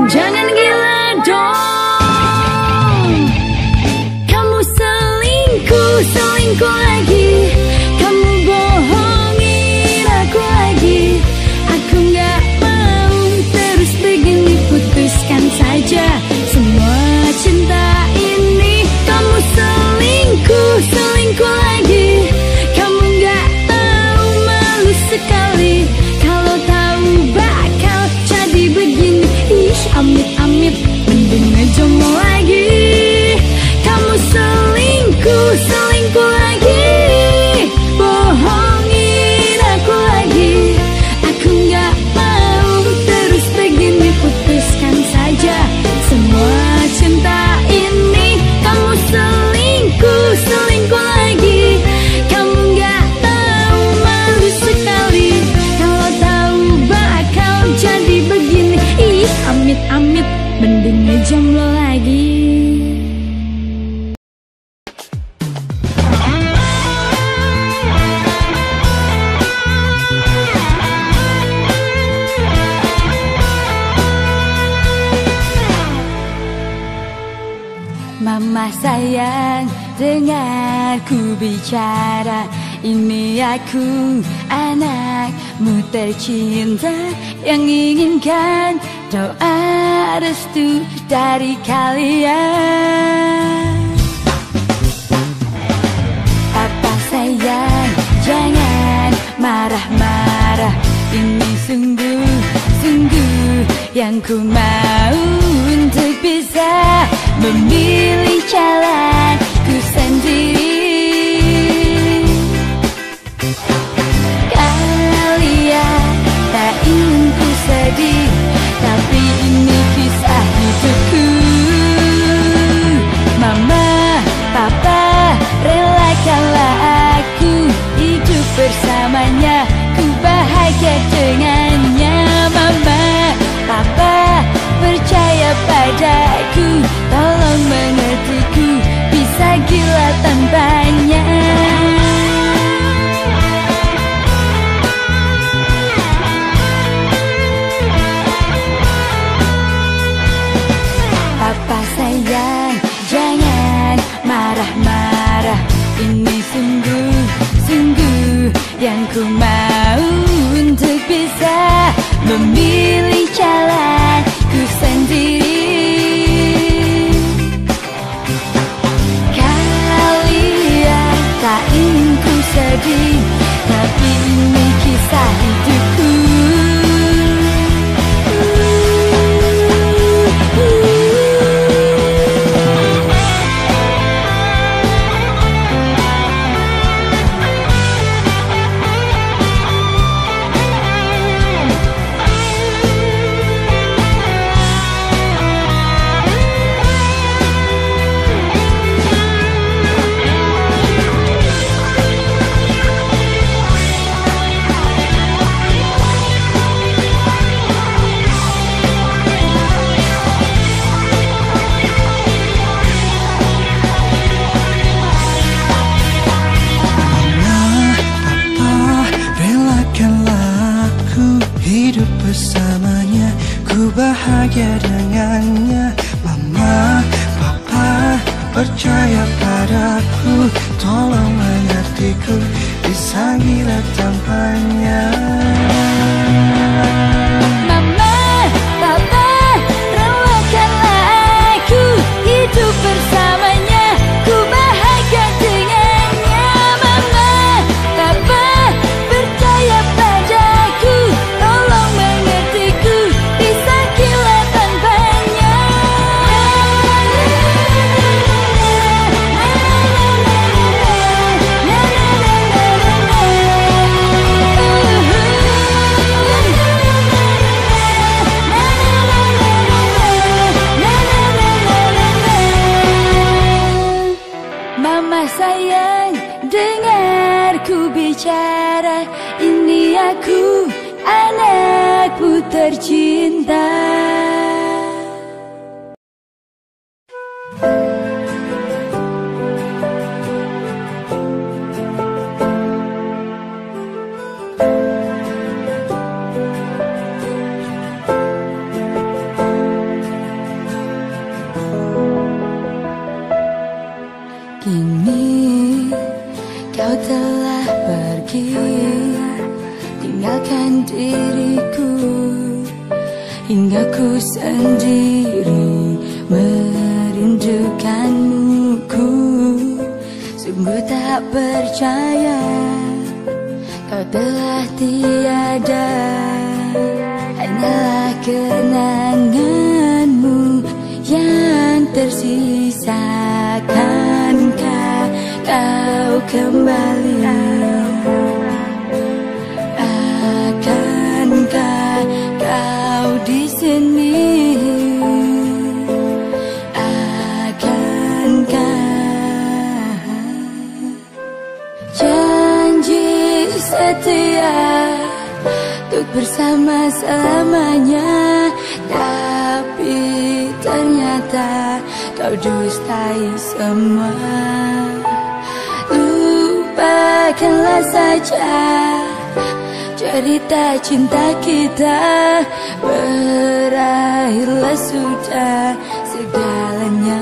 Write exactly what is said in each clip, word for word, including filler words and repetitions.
Jangan gila dong. Kamu selingkuh, selingkuh lagi. Kamu bohongin aku lagi. Aku gak mau terus begini, putuskan saja semua cinta ini. Kamu selingkuh, selingkuh lagi. Kamu gak tahu, malu sekali. Kalau tahu bakal jadi begini. Ih, amit-amit, mending ngejomblo lagi. Kamu selingkuh, selingkuh lagi. Bohongin aku lagi. Aku gak mau terus begini, putuskan saja semua cinta ini. Kamu selingkuh, selingkuh lagi. Kamu gak tahu, malu sekali. Kalau tahu bakal jadi begini. Ih, amit-amit, mending ngejomblo lagi. Mama sayang, dengar ku bicara. Ini aku, anakmu tercinta, yang inginkan doa restu dari kalian. Papa sayang, jangan marah-marah. Ini sungguh-sungguh yang ku mau, untuk bisa memilih jalanku sendiri. Kalian tak ingin ku sedih, tapi ini kisah hidupku. Mama, Papa, relakanlah aku hidup bersamanya, ku bahagia dengannya. Mama, Papa, percaya padaku, tolong mengertiku, bisa gila tanpanya. Papa sayang, jangan marah-marah. Ini sungguh-sungguh yang ku mau, untuk bisa memilih jalanku sendiri. Kalian tak ingin ku sedih, tapi ini kisah hidupku. Bersamanya, ku bahagia dengannya. Mama, Papa, percaya padaku, tolong mengertiku, bisa gila tanpanya. Mama, Papa, relakanlah aku hidup bersamanya, ku bahagia dengannya. Mama, Papa, percaya padaku, tolong mengertiku, bisa gila tanpanya. Mama sayang, dengar ku bicara. Ini aku, anakmu tercinta. aku sendiri merindukanmu. Ku sungguh tak percaya kau telah tiada. Hanyalah kenanganmu yang tersisa. Akankah kau kembali? Akankah kau di sini? Akankah janji setia untuk bersama selamanya, tapi ternyata kau dustai semua. Lupakanlah saja cerita cinta kita, berakhirlah sudah segalanya.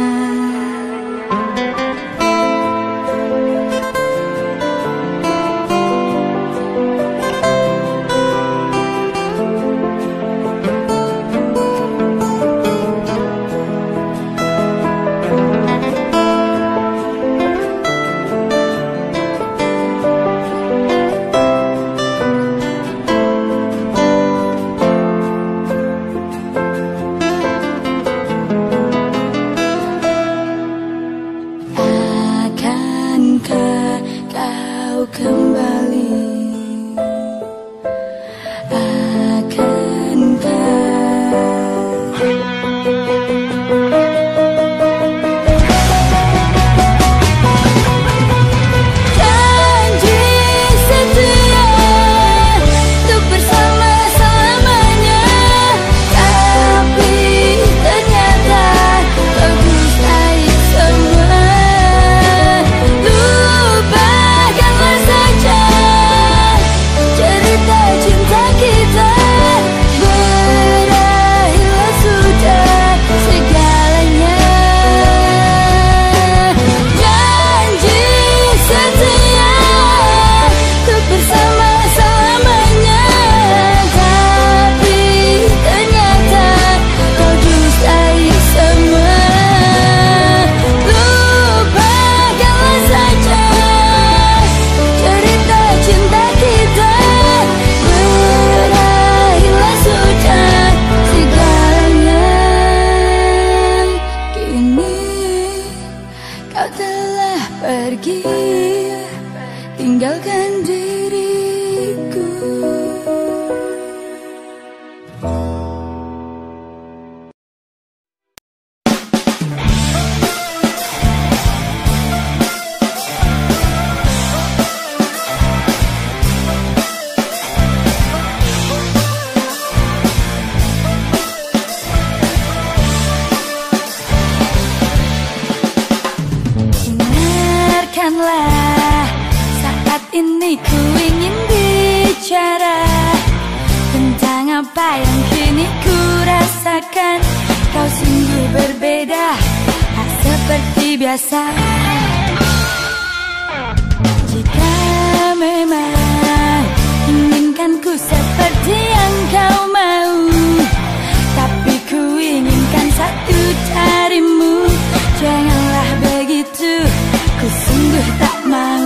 Saat ini ku ingin bicara tentang apa yang kini ku rasakan. Kau sungguh berbeda, tak seperti biasa. Jika memang inginkan ku seperti yang kau mau, tapi ku inginkan satu darimu. Janganlah begitu, ku sungguh tak mau.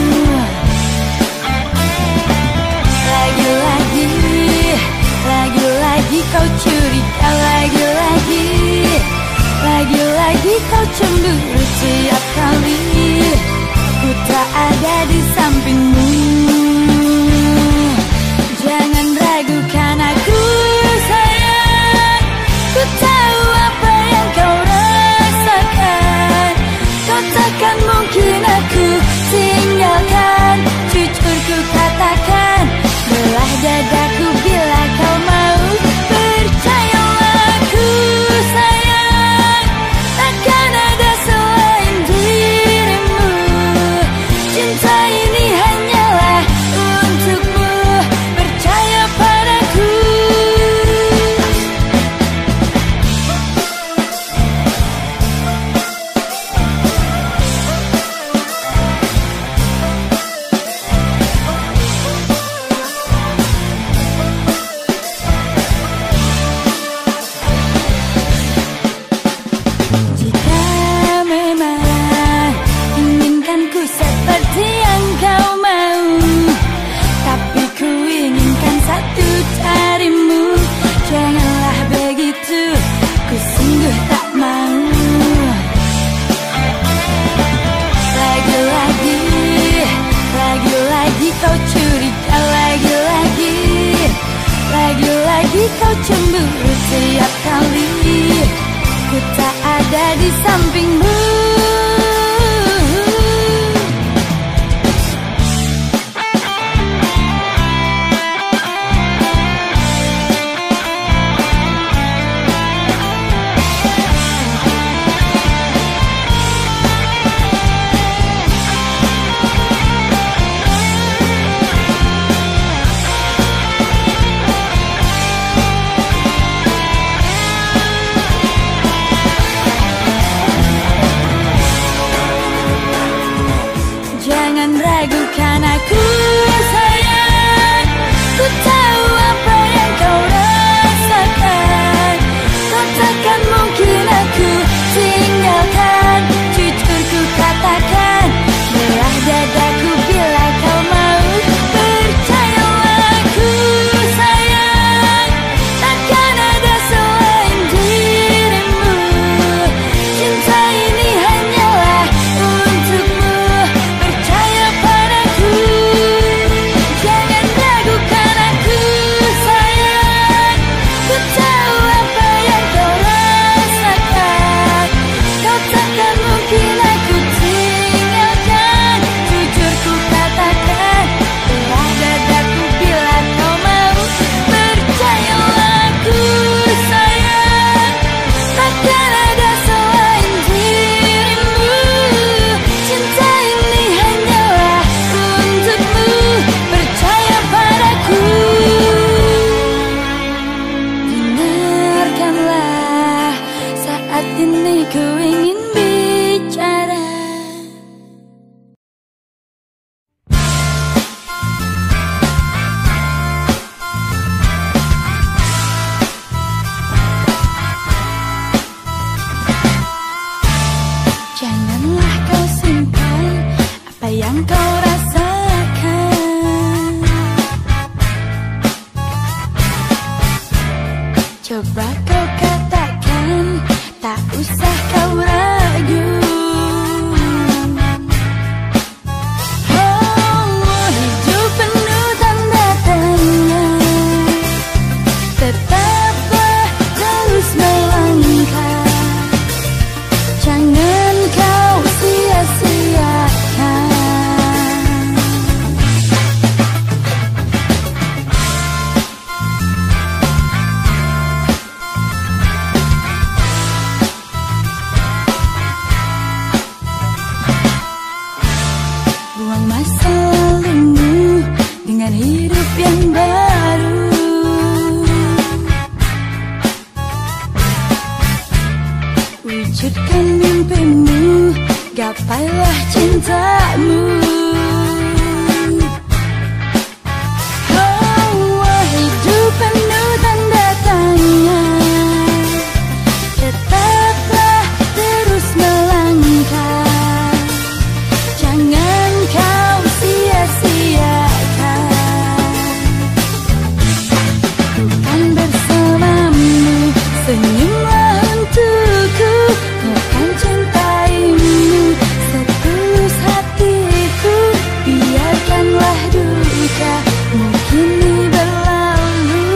Lagi-lagi, lagi-lagi kau curiga, lagi-lagi, lagi-lagi kau cemburu tiap kali ku tak ada di sampingmu. Jangan ragukan aku cemburu tiap kali ku tak ada di sampingmu. Jangan ragukan aku sayang, ku tahu apa yang kau rasakan. Kau takkan mungkin aku tinggalkan. Jujur ku katakan, belah dadaku bila kau mau. Percayalah aku sayang, takkan ada selain dirimu. Cinta ini hanyalah untukmu. Ini ku ingin bicara. Janganlah kau simpan apa yang kau rasakan. Coba kau katakan, tak usah kau ragu. Oh, hidup penuh tanda tanya. Tetaplah terus melangkah. Jangan kau sia-siakan. Buang masa lalumu dengan hidup yang baru. Wujudkan mimpimu, gapailah cintamu. Oh, hidup penuh tanda tanya. Tetaplah terus melangkah. Jangan kau sia-siakan. Bukan bersamamu, senyumlah untukku. Ku kan cintaimu setulus hatiku. Biarkanlah duka mungkin berlalu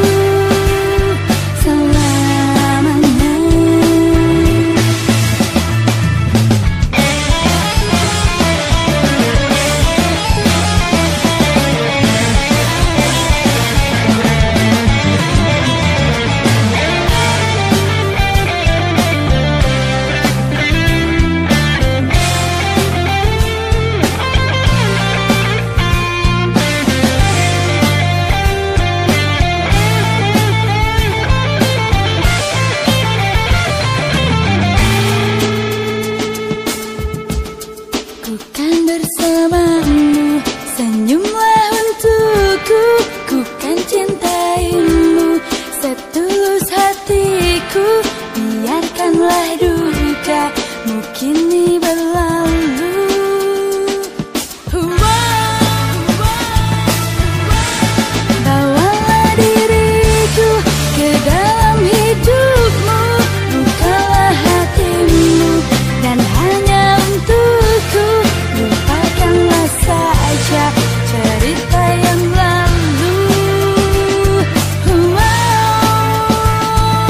selamanya. Ku kan bersamamu, senyumlah untukku. Ku kan cintaimu setulus hatiku. Biarkanlah duka mungkin berlalu. Bawalah diriku ke dalam hidupmu. Bukalah hatimu dan hanya untukku. Lupakanlah saja cerita yang lalu. Wow.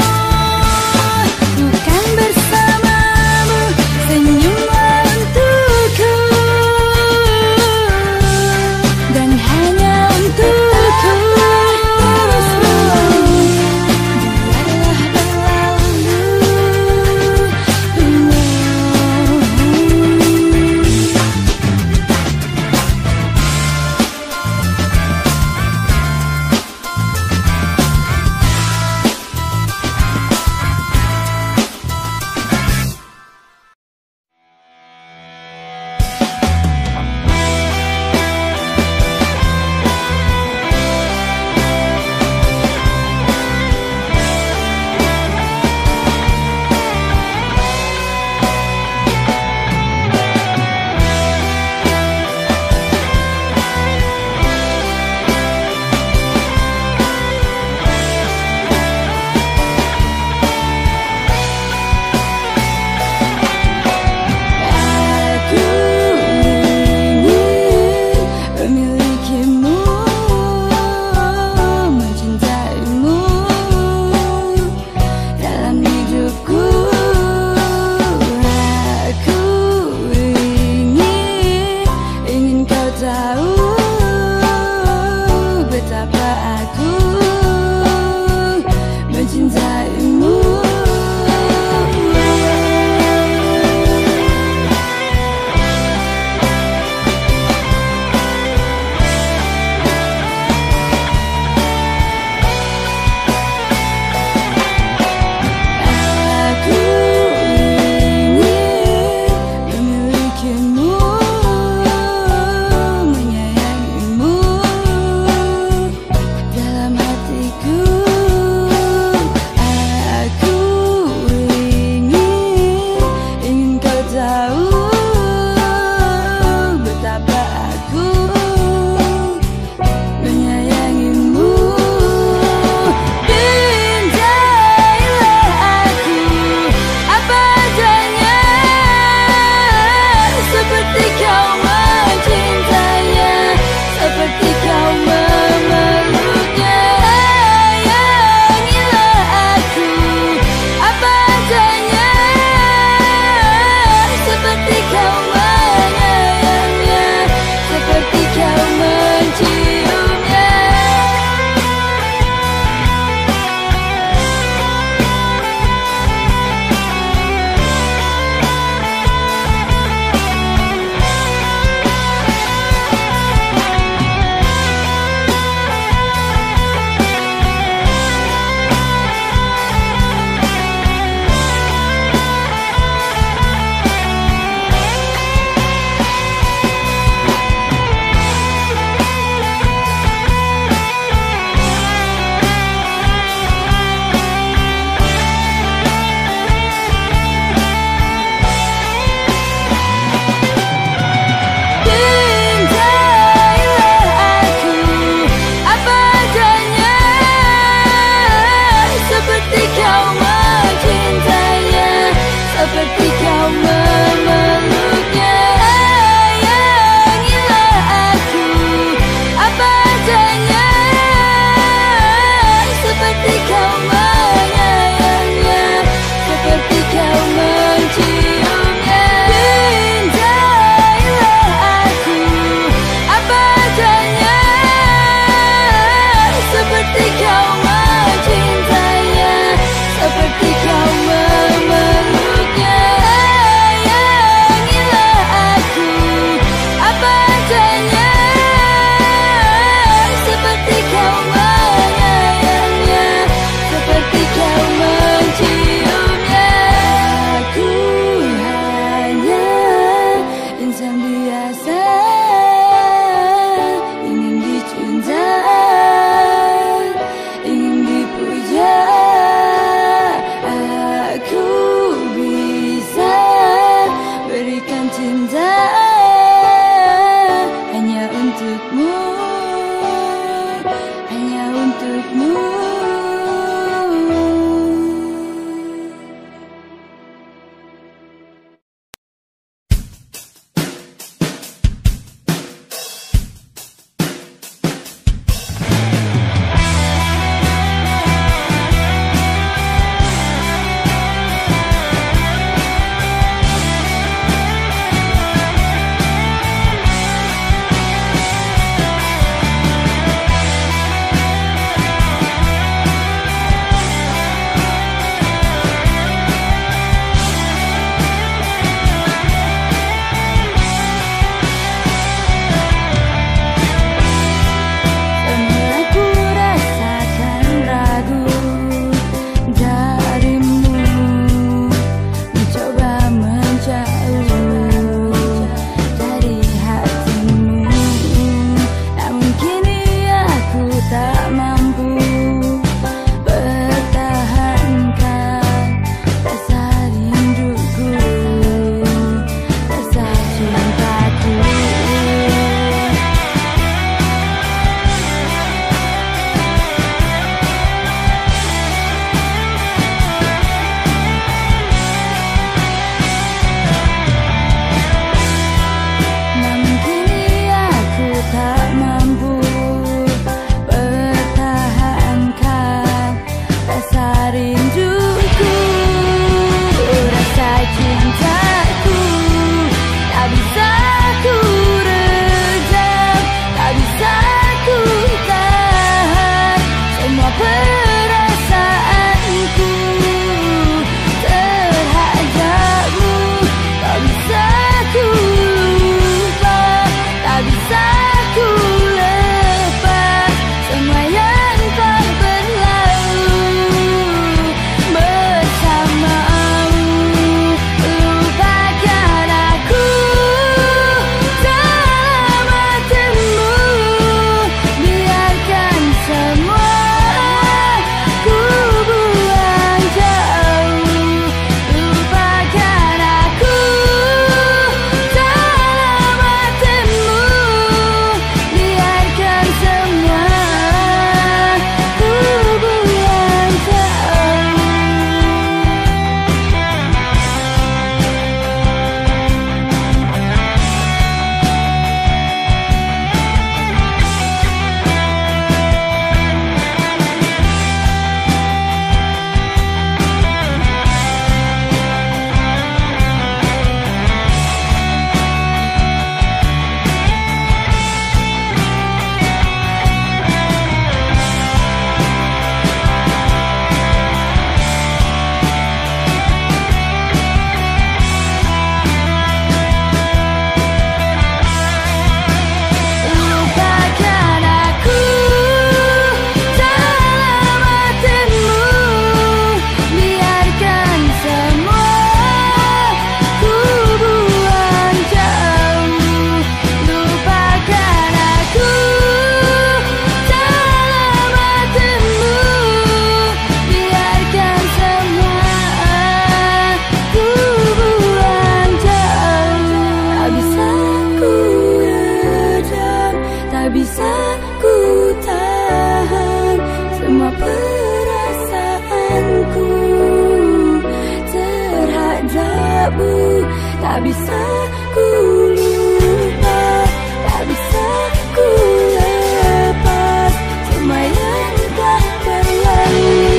debu. Tak bisa ku lupa, tak bisa ku lepas semua yang telah berlalu.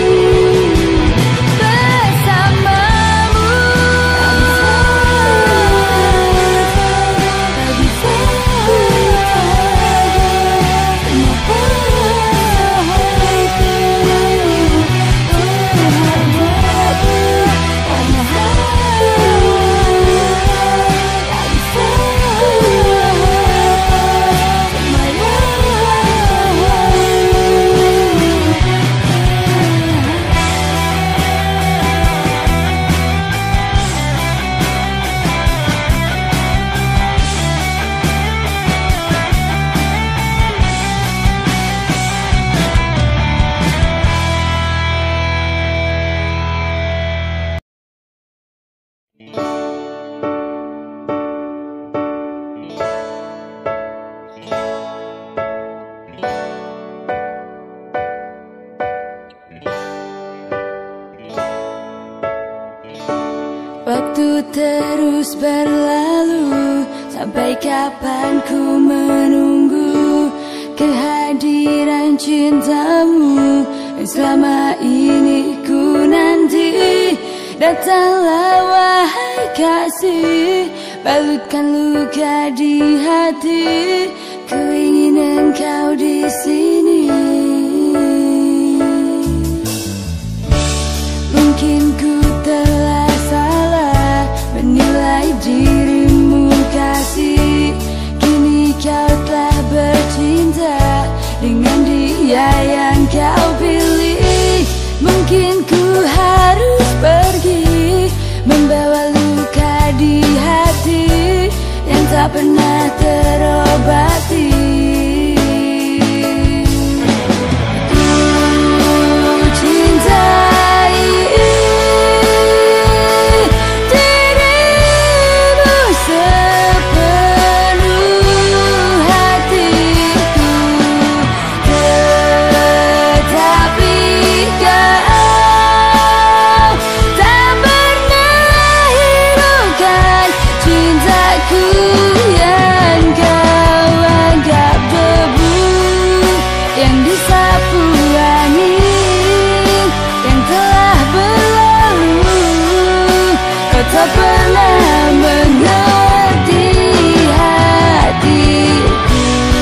Waktu terus berlalu, sampai kapan ku menunggu kehadiran cintamu yang selama ini ku nanti. Datanglah wahai kasih, balutkan luka di hati, ku ingin engkau di sini. Mungkin ku telah salah menilai dirimu kasih, kini kau telah bercinta dengan dia yang kau pilih. Mungkin ku harus pergi, membawa luka di hati yang tak pernah terobati. Ku cintai dirimu sepenuh hatiku, tetapi kau tak pernah hiraukan cintaku yang kau anggap debu yang disapu angin yang telah berlalu. Kau tak pernah mengerti hatiku.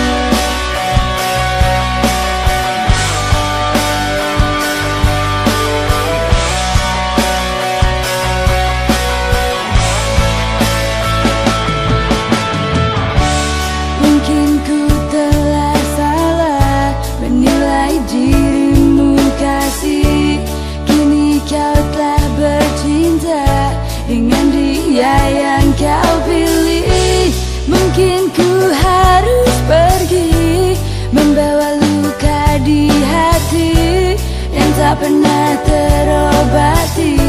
Mungkin ku telah salah menilai dirimu kasih, kini kau telah bercinta dengan dia yang kau pilih. Mungkin ku harus pergi, membawa luka di hati yang tak pernah terobati.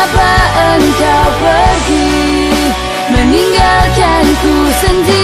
Mengapa engkau pergi meninggalkanku sendiri?